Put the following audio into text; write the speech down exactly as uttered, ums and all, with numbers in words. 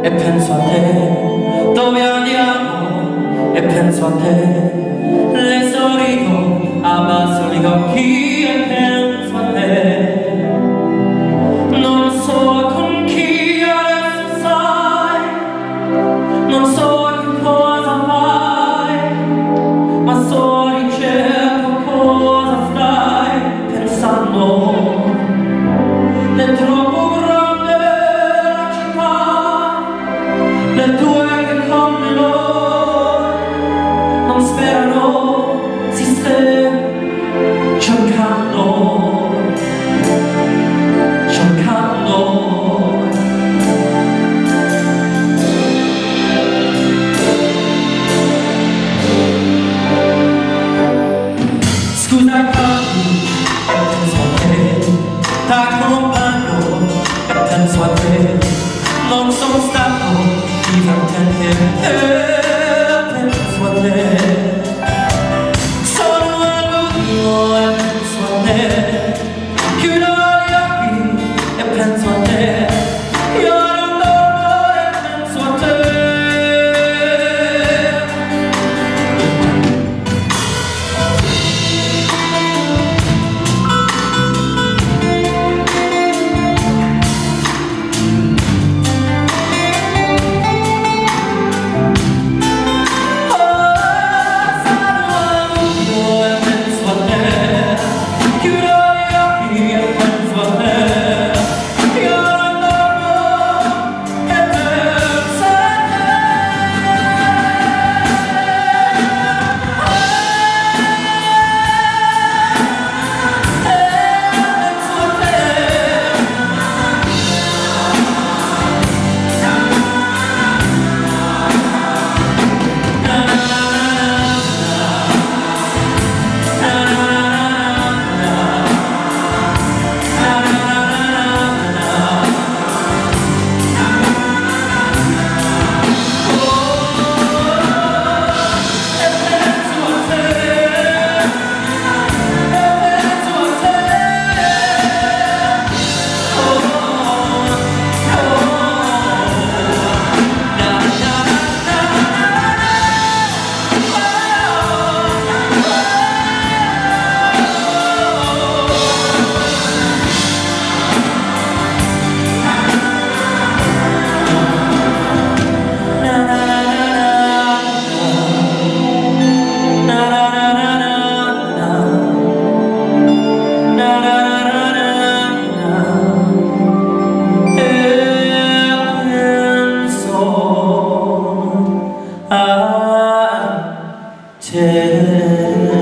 e penso a te, dove andiamo e penso a te, le sorrido, abbasso gli occhi e penso a te, non so con chi adesso sai, non so che cosa fai, ma so di certo cosa stai pensando, è troppo grande la città, le tue che come loro non sperano, si sta cercando, cercando. Scusa capi, e penso a te, t'accompagno e penso a te, non sono stato divertente e penso a te, sono alluno e penso a te, chiudo gli occhi e penso a te, io non dormo e penso a te. Ah,